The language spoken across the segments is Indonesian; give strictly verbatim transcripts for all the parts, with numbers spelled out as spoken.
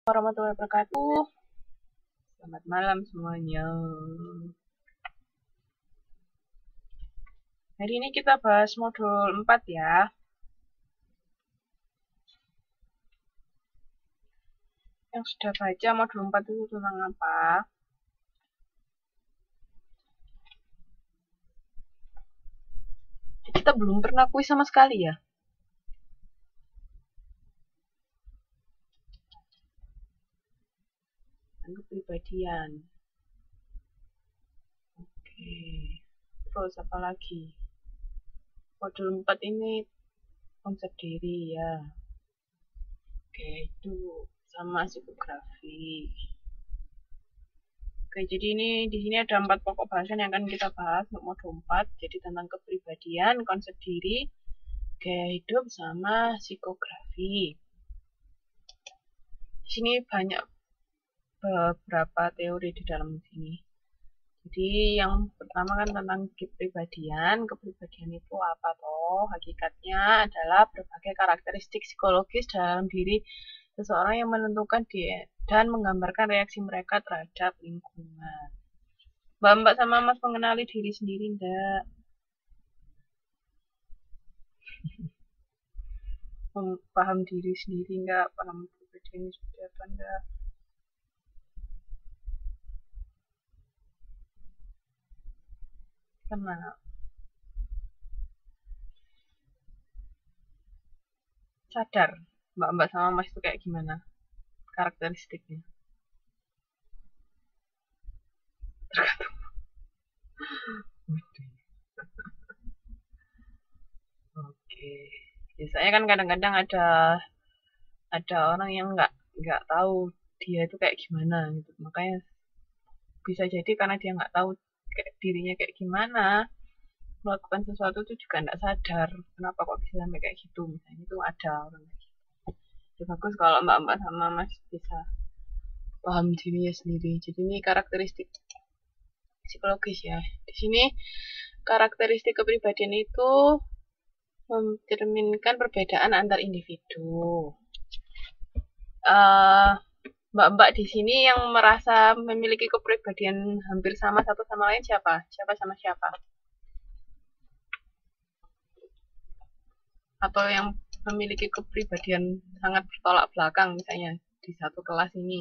Warahmatullahi wabarakatuh. Selamat malam semuanya. Hari ini kita bahas modul empat ya. Yang sudah baca modul empat itu tentang apa? Kita belum pernah kuis sama sekali ya. Kepribadian. Oke. Terus apa lagi? Modul empat ini konsep diri ya. Oke, itu sama psikografi. Oke, jadi ini di sini ada empat pokok bahasan yang akan kita bahas untuk modul empat. Jadi tentang kepribadian, konsep diri, gaya hidup, sama psikografi. Di sini banyak beberapa teori di dalam sini. Jadi yang pertama kan tentang kepribadian. Kepribadian itu apa toh? Hakikatnya adalah berbagai karakteristik psikologis dalam diri seseorang yang menentukan dia dan menggambarkan reaksi mereka terhadap lingkungan. Mbak-mbak sama Mas mengenali diri sendiri enggak? Paham diri sendiri enggak? Paham kepribadian seperti apa enggak? Kenal. Sadar mbak-mbak sama Mas itu kayak gimana karakteristiknya? Tergantung. Oke. Biasanya kan kadang-kadang ada ada orang yang nggak nggak tahu dia itu kayak gimana gitu. Makanya bisa jadi karena dia nggak tahu kayak dirinya kayak gimana, melakukan sesuatu itu juga nggak sadar kenapa kok bisa sampai kayak gitu. Misalnya itu ada orang kayak gitu. Jadi bagus kalau mbak-mbak sama Mas bisa paham dirinya sendiri. Jadi ini karakteristik psikologis ya. Di sini karakteristik kepribadian itu mencerminkan perbedaan antar individu. Uh, Mbak-mbak di sini yang merasa memiliki kepribadian hampir sama satu sama lain siapa? Siapa sama siapa? Atau yang memiliki kepribadian sangat bertolak belakang misalnya di satu kelas ini?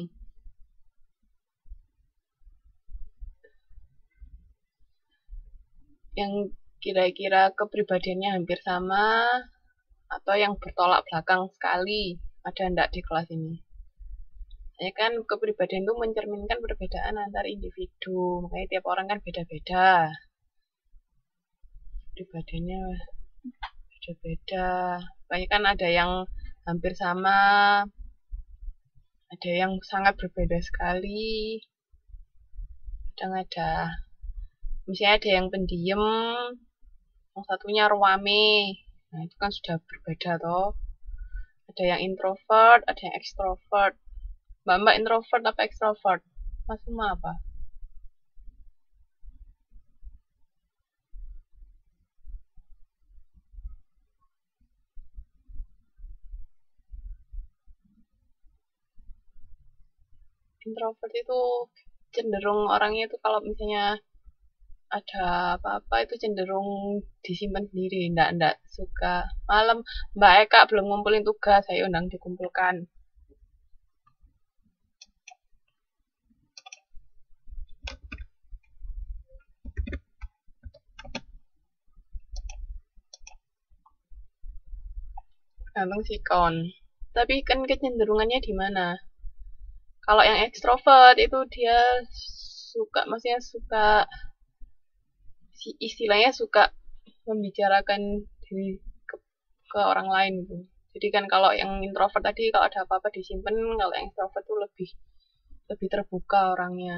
Yang kira-kira kepribadiannya hampir sama atau yang bertolak belakang sekali ada enggak di kelas ini? Ya kan kepribadian itu mencerminkan perbedaan antar individu, makanya tiap orang kan beda-beda. Kepribadiannya beda-beda. Makanya kan ada yang hampir sama, ada yang sangat berbeda sekali. Kadang ada, misalnya ada yang pendiam, yang satunya ruame. Nah itu kan sudah berbeda toh. Ada yang introvert, ada yang extrovert. Mbak-mbak introvert apa extrovert? Mas semua apa? Introvert itu cenderung orangnya itu kalau misalnya ada apa-apa itu cenderung disimpan sendiri, ndak ndak suka. Malam Mbak Eka belum ngumpulin tugas, saya undang dikumpulkan. Gantung sikon. Tapi kan kecenderungannya di mana? Kalau yang ekstrovert itu dia suka, maksudnya suka, istilahnya suka membicarakan diri ke, ke orang lain gitu. Jadi kan kalau yang introvert tadi kalau ada apa-apa disimpan, kalau yang extrovert tuh lebih lebih terbuka orangnya.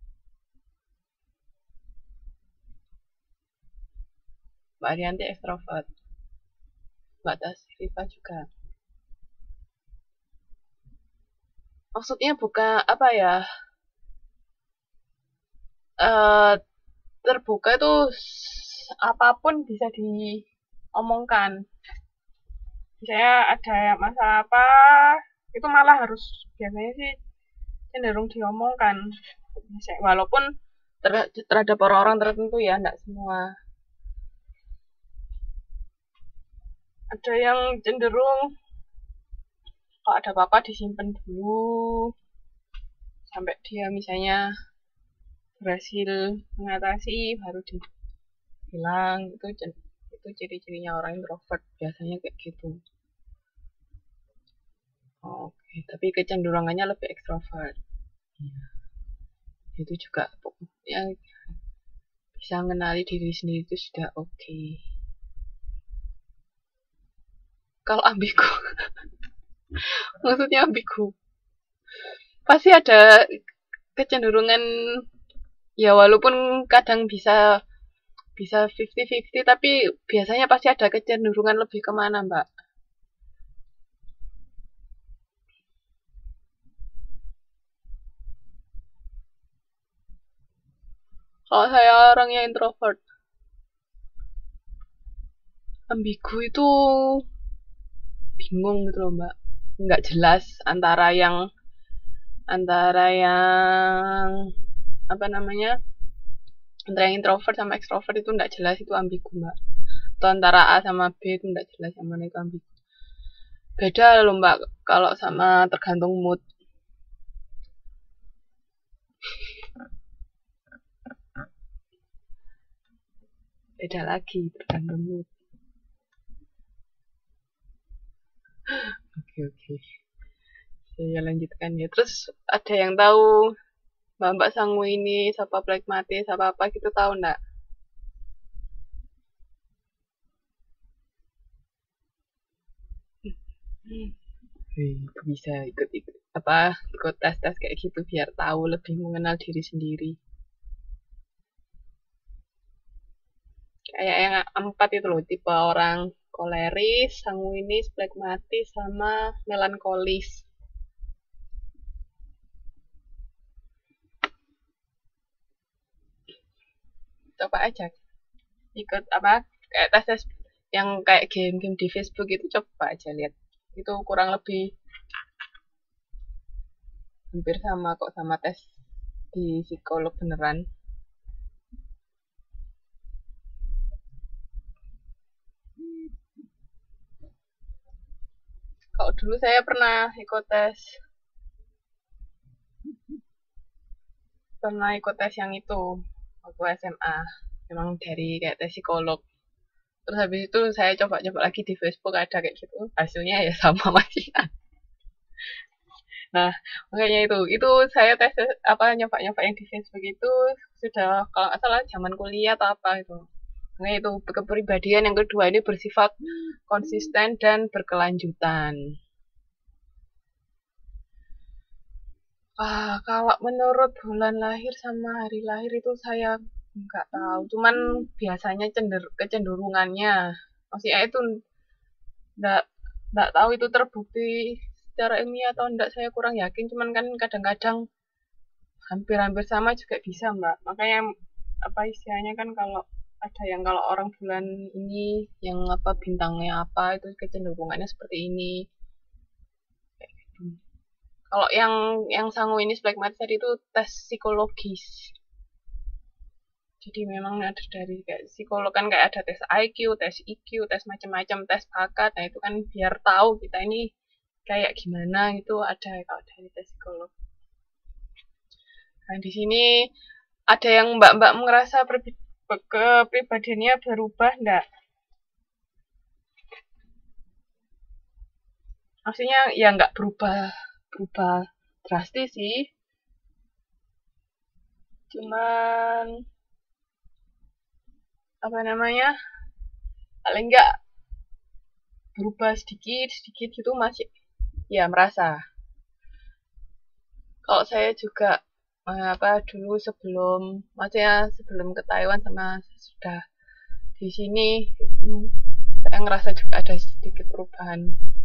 Mbak Arianti extrovert. Mbak Tasrifa juga. Maksudnya bukan apa ya? Uh, terbuka itu apapun bisa diomongkan. Misalnya ada masalah apa, itu malah harus biasanya sih cenderung diomongkan, walaupun ter- terhadap orang-orang tertentu ya, enggak semua. Ada yang cenderung kalau ada apa-apa disimpan dulu sampai dia misalnya berhasil mengatasi baru dibilang. Itu itu ciri-cirinya orang introvert biasanya kayak gitu. Oke, tapi kecenderungannya lebih ekstrovert. Ya, itu juga yang bisa mengenali diri sendiri itu sudah oke. Okay. Kalau ambigu, maksudnya ambigu, pasti ada kecenderungan ya, walaupun kadang bisa bisa fifty fifty, tapi biasanya pasti ada kecenderungan lebih kemana, Mbak? Kalau saya orangnya introvert, ambigu itu bingung gitu loh, Mbak. Nggak jelas antara yang antara yang apa namanya antara yang introvert sama extrovert itu nggak jelas, itu ambigu, Mbak. Atau antara A sama B itu nggak jelas, yang mana itu ambigu. Beda loh, Mbak, kalau sama tergantung mood. Beda lagi tergantung mood. Oke oke, saya lanjutkan ya. Terus ada yang tahu Mbak-mbak Sangu ini siapa plekmatis apa apa gitu, tahu nggak? Hmm, bisa ikut ikut apa ikut tes tes kayak gitu biar tahu lebih mengenal diri sendiri. Kayak yang empat itu loh, tipe orang koleris, sanguinis, plekmatis, sama melankolis. Coba aja ikut apa kayak tes tes yang kayak game-game di Facebook itu, coba aja lihat. Itu kurang lebih hampir sama kok sama tes di psikolog beneran. Kalau dulu saya pernah ikut tes, pernah ikut tes yang itu waktu S M A, memang dari kayak tes psikolog. Terus habis itu saya coba-coba lagi di Facebook, ada kayak gitu, hasilnya ya sama masih. Nah, makanya itu, itu saya tes apa nyoba-nyoba yang di Facebook itu sudah kalau nggak salah zaman kuliah atau apa itu. Nah, itu kepribadian yang kedua ini bersifat konsisten dan berkelanjutan. Ah, kalau menurut bulan lahir sama hari lahir itu saya nggak tahu. Cuman biasanya cender kecenderungannya, maksudnya itu nggak nggak tahu itu terbukti secara ilmiah atau enggak, saya kurang yakin. Cuman kan kadang-kadang hampir-hampir sama juga bisa, Mbak. Makanya apa istilahnya kan, kalau ada yang kalau orang bulan ini yang apa bintangnya apa itu kecenderungannya seperti ini. Kalau yang yang sanguinis plekmatis tadi itu tes psikologis. Jadi memang ada dari kayak psikolog kan, kayak ada tes I Q, tes I Q, tes macam-macam, tes bakat. Nah, itu kan biar tahu kita ini kayak gimana itu, ada kalau dari tes psikolog. Nah, di sini ada yang mbak-mbak merasa kepribadiannya berubah enggak? Maksudnya ya nggak berubah berubah drastis sih, cuman apa namanya paling nggak berubah sedikit sedikit gitu masih ya merasa. Kalau saya juga apa dulu sebelum maksudnya sebelum ke Taiwan sama sudah di sini, saya ngerasa juga ada sedikit perubahan.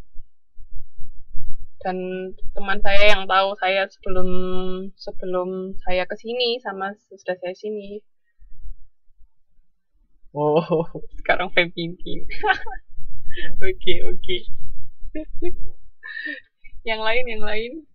Dan teman saya yang tahu saya sebelum sebelum saya ke sini sama sesudah saya sini, wow, sekarang feminim. Oke oke. Yang lain, yang lain.